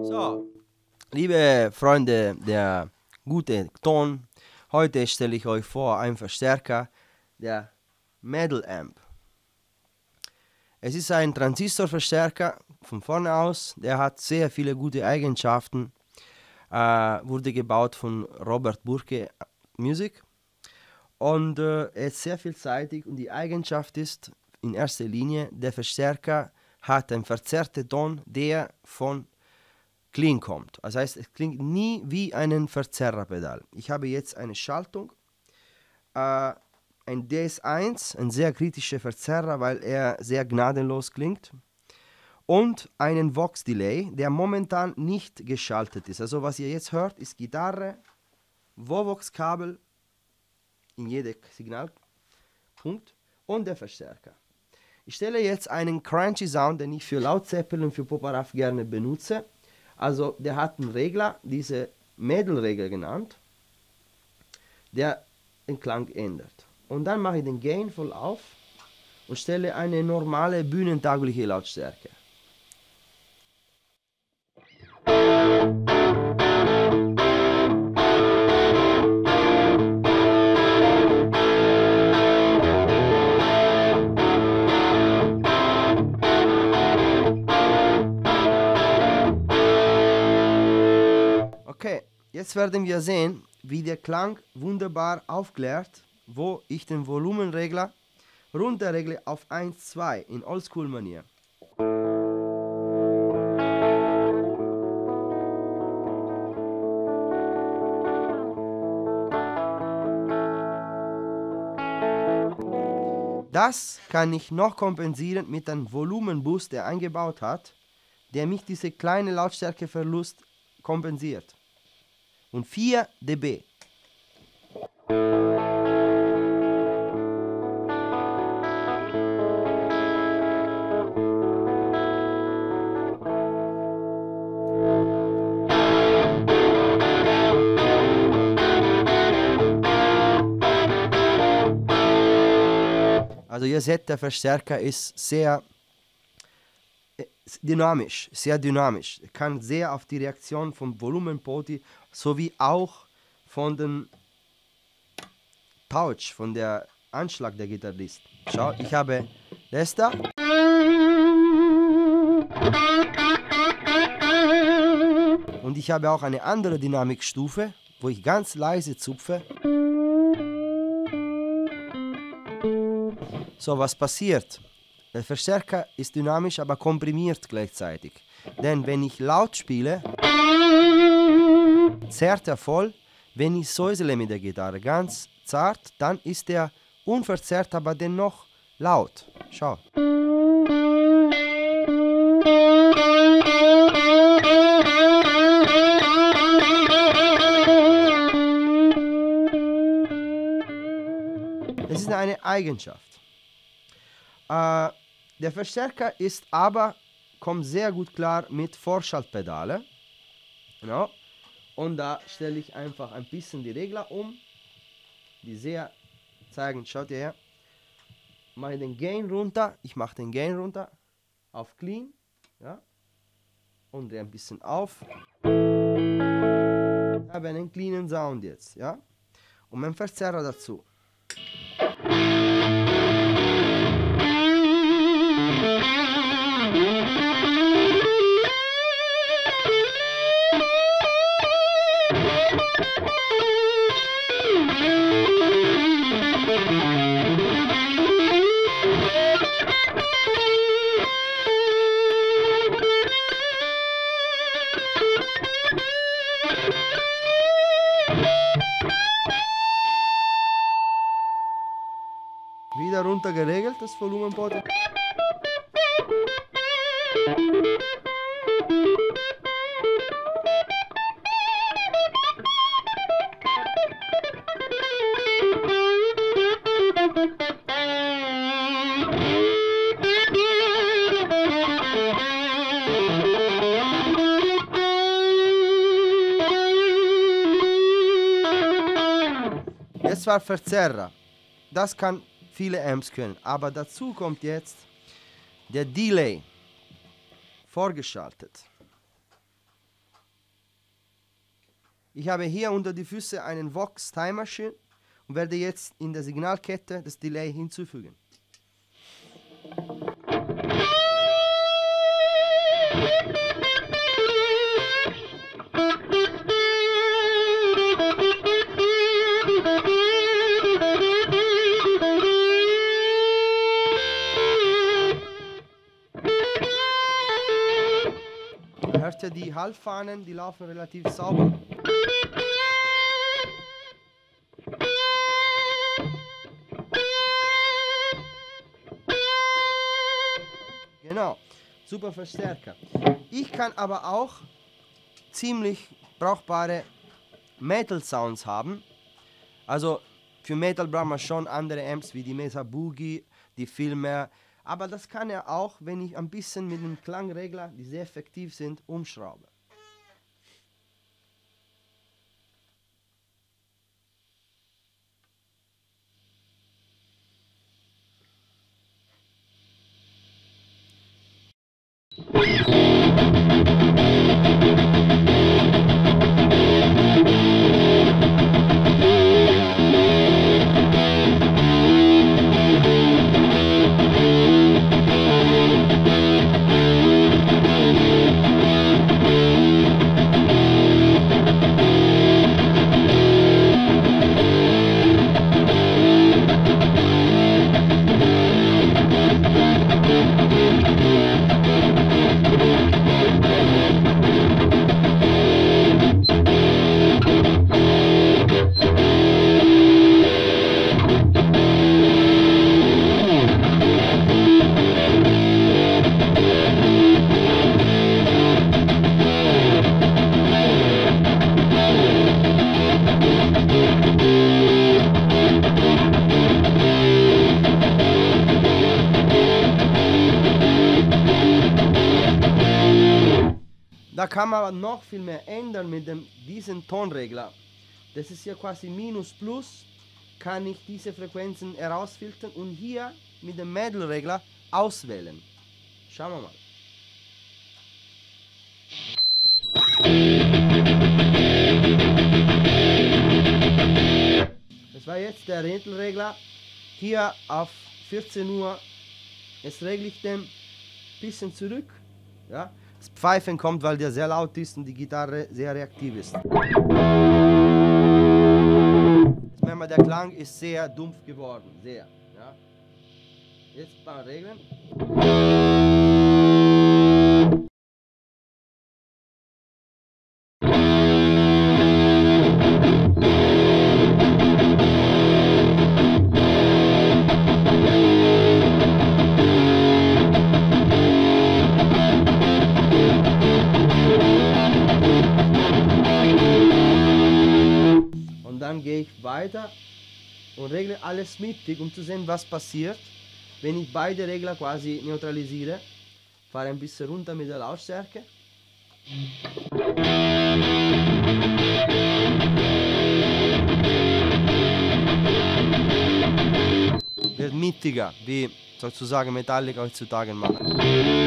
So, liebe Freunde der gute Ton, heute stelle ich euch vor einen Verstärker, der Metal Amp. Es ist ein Transistorverstärker von vorne aus, der hat sehr viele gute Eigenschaften, wurde gebaut von Robert Burke Music und er ist sehr vielseitig und die Eigenschaft ist in erster Linie, der Verstärker hat einen verzerrten Ton, der von Clean kommt. Das heißt, es klingt nie wie ein Verzerrerpedal. Ich habe jetzt eine Schaltung, ein DS1, ein sehr kritischer Verzerrer, weil er sehr gnadenlos klingt, und einen Vox Delay, der momentan nicht geschaltet ist. Also was ihr jetzt hört, ist Gitarre, Vovox-Kabel in jedem Signalpunkt und der Verstärker. Ich stelle jetzt einen Crunchy Sound, den ich für Lautzeppelin und für Poparaf gerne benutze. Also der hat einen Regler, diese Metal-Regler genannt, der den Klang ändert. Und dann mache ich den Gain voll auf und stelle eine normale bühnentaugliche Lautstärke. Okay, jetzt werden wir sehen, wie der Klang wunderbar aufklärt, wo ich den Volumenregler runterregle auf 1,2 in Oldschool-Manier. Das kann ich noch kompensieren mit einem Volumenboost, der eingebaut hat, der mich diese kleine Lautstärkeverlust kompensiert. Und 4 dB. Also ihr seht, der Verstärker ist sehr dynamisch, sehr dynamisch. Er kann sehr auf die Reaktion vom Volumenpoti sowie auch von dem Touch, von der Anschlag der Gitarrist. Schau, ich habe das da. Und ich habe auch eine andere Dynamikstufe, wo ich ganz leise zupfe. So, was passiert? Der Verstärker ist dynamisch, aber komprimiert gleichzeitig. Denn wenn ich laut spiele, zerrt er voll. Wenn ich säusele mit der Gitarre ganz zart, dann ist er unverzerrt, aber dennoch laut. Schau. Das ist eine Eigenschaft. Der Verstärker ist aber, kommt sehr gut klar mit Vorschaltpedale. Genau. Und da stelle ich einfach ein bisschen die Regler um, die sehr zeigen, schaut ihr her. Mache den Gain runter, ich mache den Gain runter auf Clean, ja, und drehe ein bisschen auf. Ich habe einen cleanen Sound jetzt, ja, und einen Verzerrer dazu. Wieder runter geregelt, das Volumenpoti. Jetzt war Verzerrer. Das kann viele Amps können. Aber dazu kommt jetzt der Delay, vorgeschaltet. Ich habe hier unter die Füße einen Vox Time Machine und werde jetzt in der Signalkette das Delay hinzufügen. Hört ihr die Halbfahnen, die laufen relativ sauber. Genau, super Verstärker. Ich kann aber auch ziemlich brauchbare Metal Sounds haben. Also für Metal braucht man schon andere Amps wie die Mesa Boogie, die viel mehr. Aber das kann er auch, wenn ich ein bisschen mit dem Klangregler, die sehr effektiv sind, umschraube. Da kann man aber noch viel mehr ändern mit diesem Tonregler. Das ist hier quasi Minus Plus, kann ich diese Frequenzen herausfiltern und hier mit dem Metal-Regler auswählen. Schauen wir mal. Das war jetzt der Metal-Regler. Hier auf 14 Uhr. Jetzt regle ich den ein bisschen zurück. Ja. Das Pfeifen kommt, weil der sehr laut ist und die Gitarre sehr reaktiv ist. Jetzt merken wir, der Klang ist sehr dumpf geworden. Sehr. Ja. Jetzt mal regeln. Und dann gehe ich weiter und regle alles mittig, um zu sehen, was passiert, wenn ich beide Regler quasi neutralisiere. Fahre ein bisschen runter mit der Lautstärke. Wird mittiger, wie sozusagen Metallica heutzutage machen.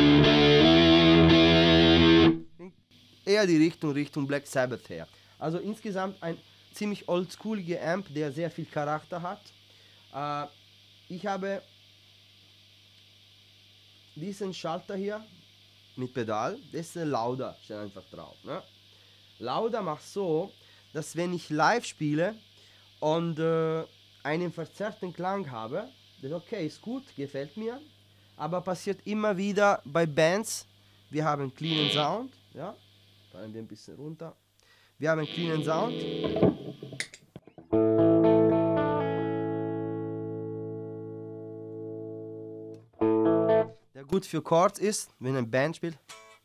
Eher die Richtung Black Sabbath her. Also insgesamt ein ziemlich oldschooliger Amp, der sehr viel Charakter hat. Ich habe diesen Schalter hier mit Pedal, das ist ein Lauda, steht einfach drauf. Ne? Lauda macht so, dass wenn ich live spiele und einen verzerrten Klang habe, das okay, ist gut, gefällt mir, aber passiert immer wieder bei Bands, wir haben cleanen Sound, ja, fahren wir ein bisschen runter, wir haben cleanen Sound. Der gut für Chords ist, wenn eine Band spielt.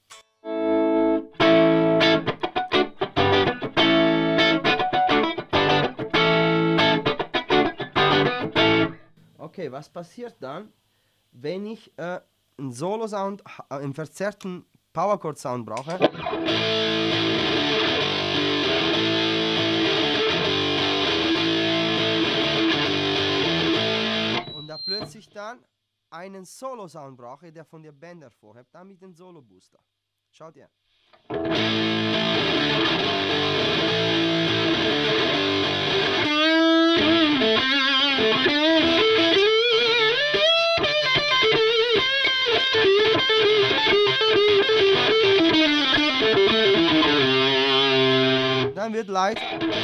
Okay, was passiert dann, wenn ich einen Solo-Sound, einen verzerrten Power-Chord-Sound brauche? Und da plötzlich dann einen Solo-Sound brauche, der von der Band hervorhebt, dann mit dem Solo-Booster. Schaut ihr. dann wird leiser.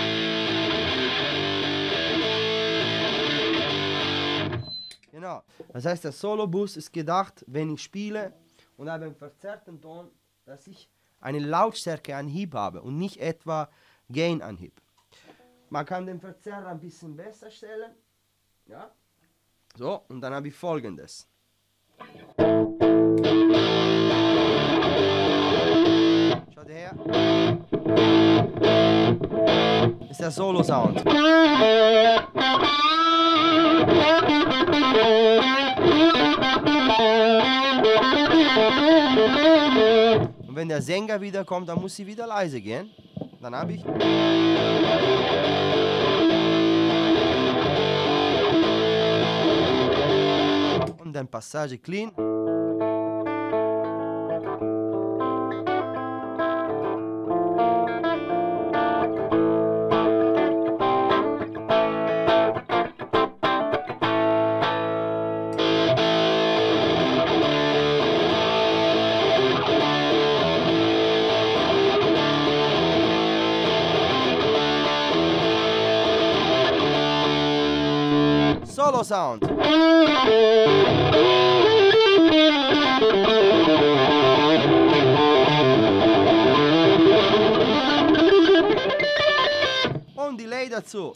Genau. Das heißt, der Solo-Bus ist gedacht, wenn ich spiele und habe einen verzerrten Ton, dass ich eine Lautstärke-Anhieb habe und nicht etwa Gain-Anhieb. Man kann den Verzerrer ein bisschen besser stellen. Ja. So, und dann habe ich folgendes. Schaut her. Ist der Solo-Sound. Und wenn der Sänger wiederkommt, dann muss sie wieder leise gehen. Dann habe ich. Und dann Passage clean. Solo Sound. Und Delay dazu.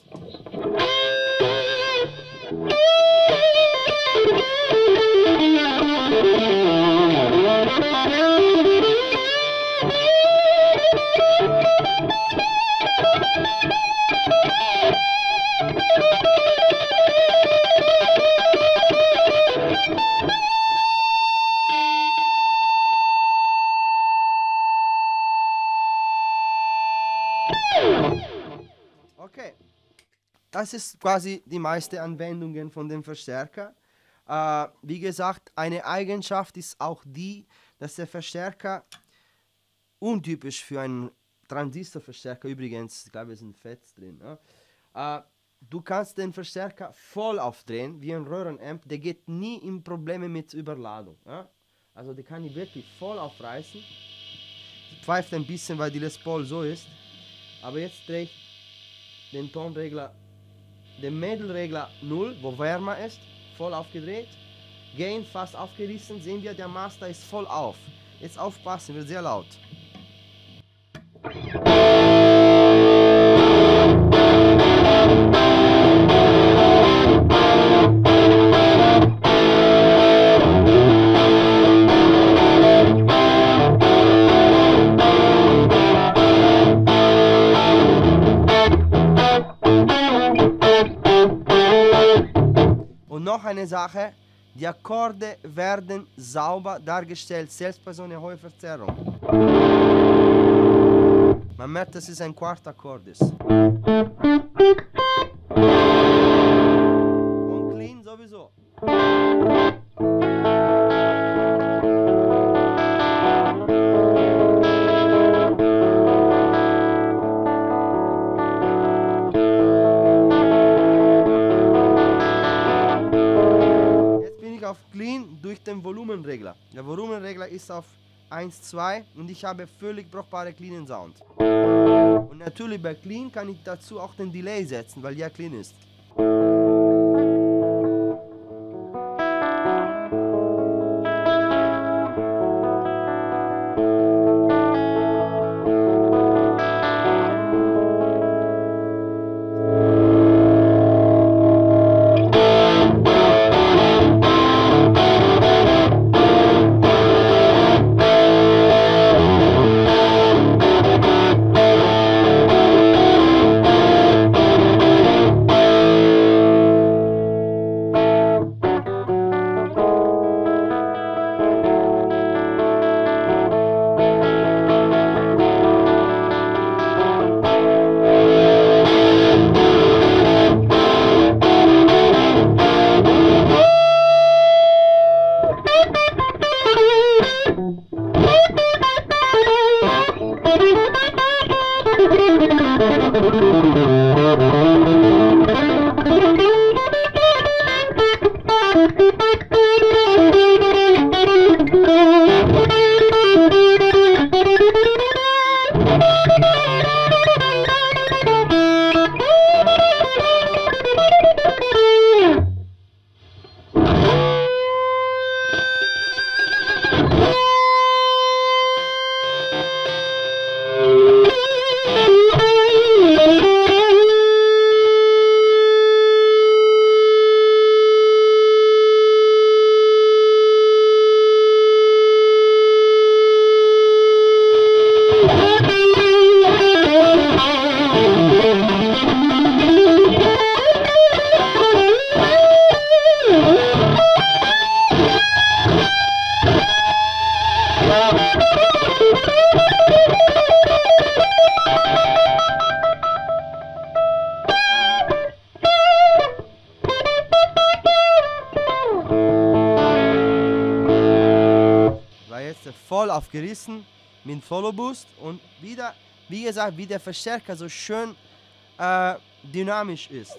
Okay, das ist quasi die meiste Anwendungen von dem Verstärker. Wie gesagt, eine Eigenschaft ist auch die, dass der Verstärker untypisch für einen Transistorverstärker, übrigens, ich glaube, es sind Fets drin. Ja? Du kannst den Verstärker voll aufdrehen, wie ein Röhrenamp, der geht nie in Probleme mit Überladung. Ja? Also der kann ich wirklich voll aufreißen. Pfeift ein bisschen, weil die Les Paul so ist. Aber jetzt drehe ich den Tonregler, den Mädelregler 0, wo wärmer ist, voll aufgedreht. Gain fast aufgerissen, sehen wir, der Master ist voll auf. Jetzt aufpassen, wird sehr laut. Und noch eine Sache, die Akkorde werden sauber dargestellt, selbst bei so einer hohen Verzerrung. Man merkt, dass es ein Quartakkord ist. Und clean sowieso. Auf Clean durch den Volumenregler. Der Volumenregler ist auf 1,2 und ich habe völlig brauchbare cleanen Sound. Und natürlich bei Clean kann ich dazu auch den Delay setzen, weil ja clean ist. aufgerissen mit Follow Boost und wieder, wie gesagt, wie der Verstärker so schön dynamisch ist.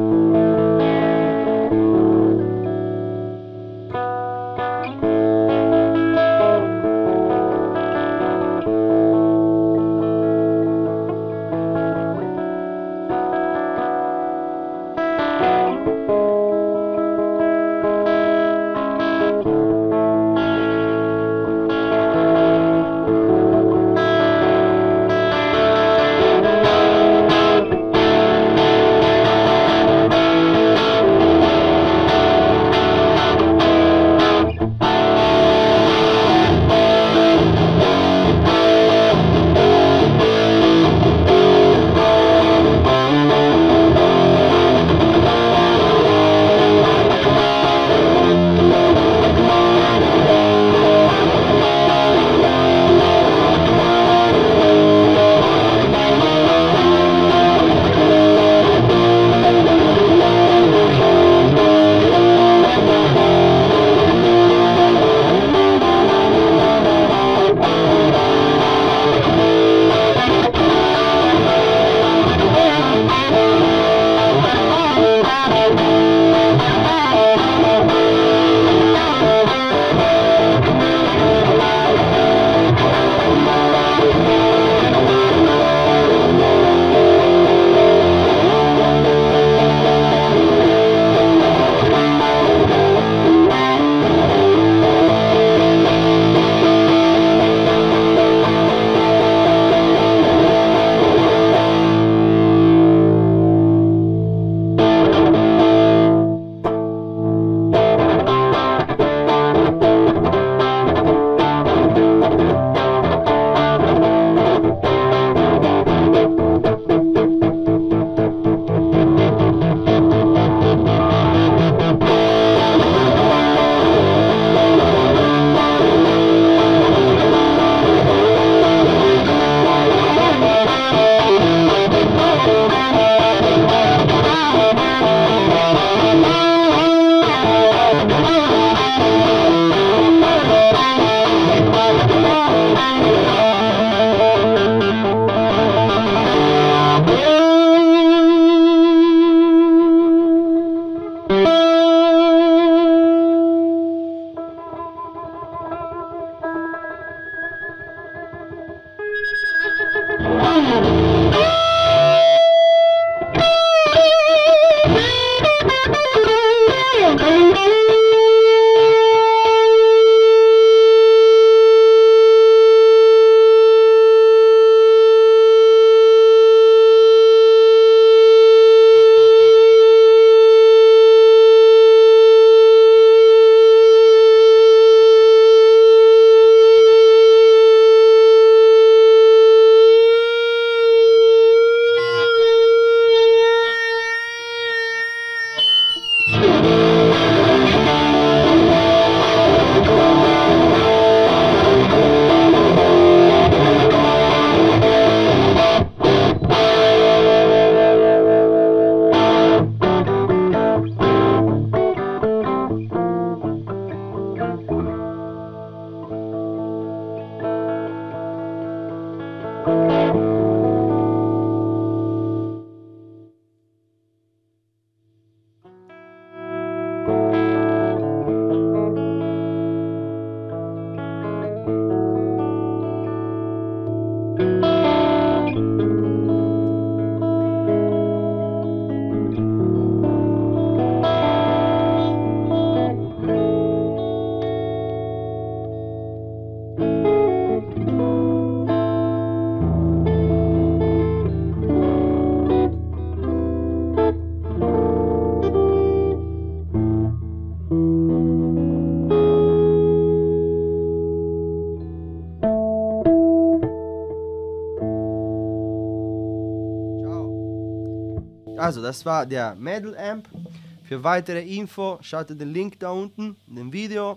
Also, das war der Metal Amp. Für weitere Info schaut den Link da unten in dem Video.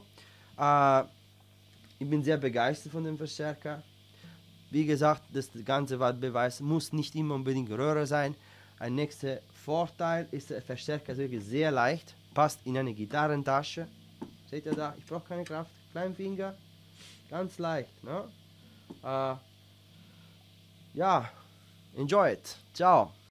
Ich bin sehr begeistert von dem Verstärker. Wie gesagt, das ganze Wattbeweis muss nicht immer unbedingt Röhre sein. Ein nächster Vorteil ist, der Verstärker ist wirklich sehr leicht, passt in eine Gitarrentasche. Seht ihr da, ich brauche keine Kraft, kleinen Finger, Ganz leicht, ne? Ja, enjoy it. Ciao.